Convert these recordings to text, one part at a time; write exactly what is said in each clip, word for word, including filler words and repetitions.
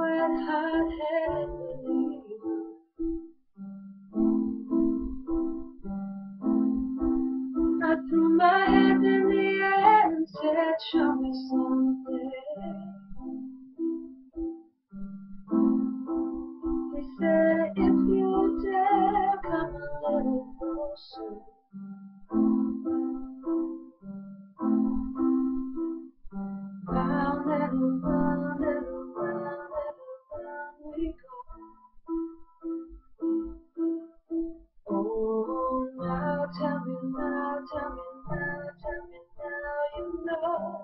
wet hot-headed believer. I threw my hands in the air and said, show me something. He said, if you dare, come a little closer. Round and around and around and around we go. Oh, now tell me now, tell me now, tell me now you know.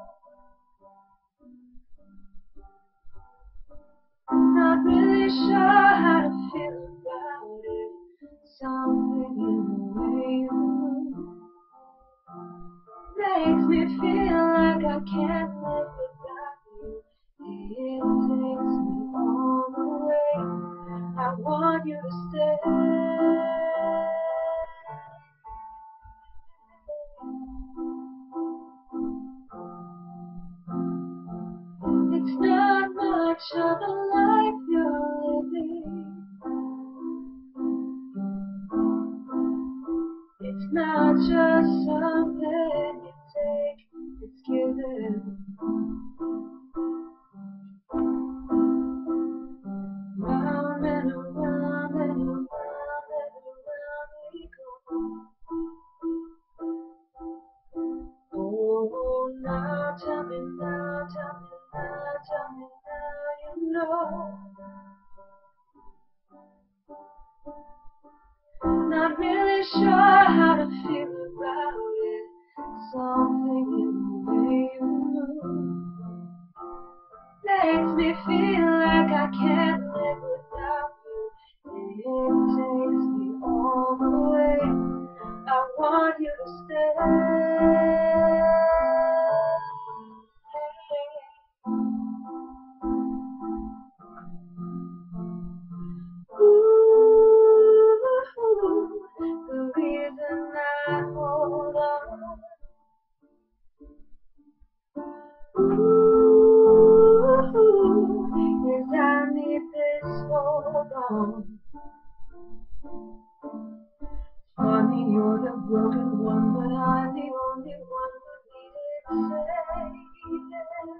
Not really sure how to feel about it. Something in the way you move makes me feel like I can't live without you. It takes me all the way. I want you to stay. It's not much of a life you're living. It's not just something you take, it's given. Round and around and around and around we go. Oh, now tell me now, tell me now, tell me now you know. Not really sure how to feel about it. Something in the way you move makes me feel like I can't live without you. It takes me all the way. I want you to stay. The reason I hold on, ooh, is I need this hold on. Funny, you're the broken one, but I'm the only one who needed saving.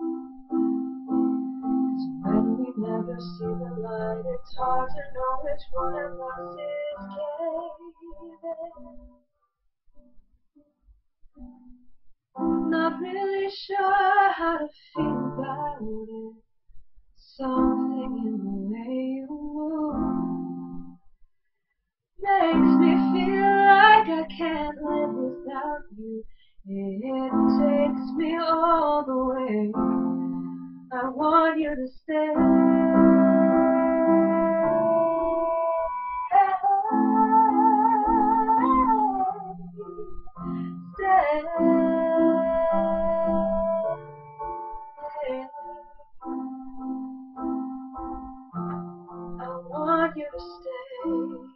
'Cause when we never see the light, it's hard to know which one of us is caving. Not really sure how to feel about it. Something in the way you move makes me feel like I can't live without you. It takes me all the way. I want you to stay. I want you to stay.